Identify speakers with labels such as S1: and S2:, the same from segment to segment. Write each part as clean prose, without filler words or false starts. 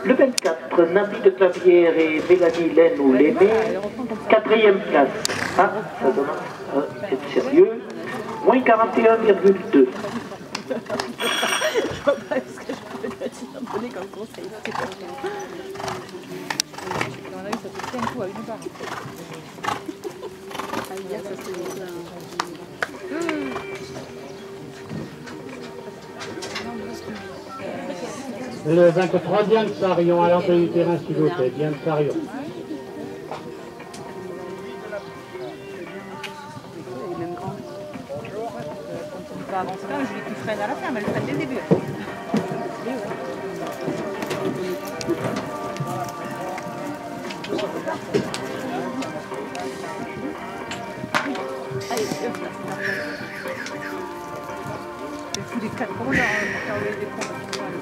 S1: Le 24, Nabi de Clavière et Mélanie Laine ou Lémé. 4e place. Ah, ça commence à être sérieux. Moins 41,2.
S2: Je vois pas ce que je peux te donner comme conseil. Dans la rue, ça te tient un coup à une barre. Hier, ça se
S3: Le 23, Diane Sarion, à l'entrée du terrain, s'il vous plaît. Diane Sarion.
S2: Il est même grand. Quand on va avancer, je lui qui freine à la fin, mais je freine dès le début. Allez, le coup des 4 ronds, on va faire le des points.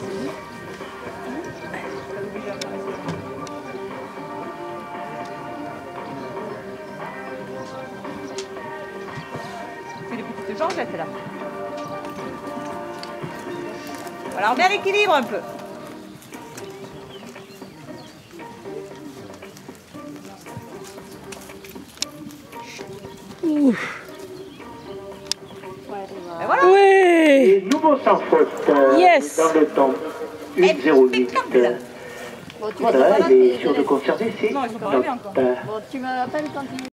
S2: C'est des petites jambettes là. Voilà, on met l'équilibre un peu.
S4: Ouf.
S2: Ben voilà.
S4: Ouais.
S1: Et nouveau sans faute
S4: Yes.
S1: dans le temps. 1,08. Voilà, il est sûr de conserver ses
S2: Non, ils sont pas arrivés encore.
S1: notes.
S5: Bon, tu m'appelles quand tu...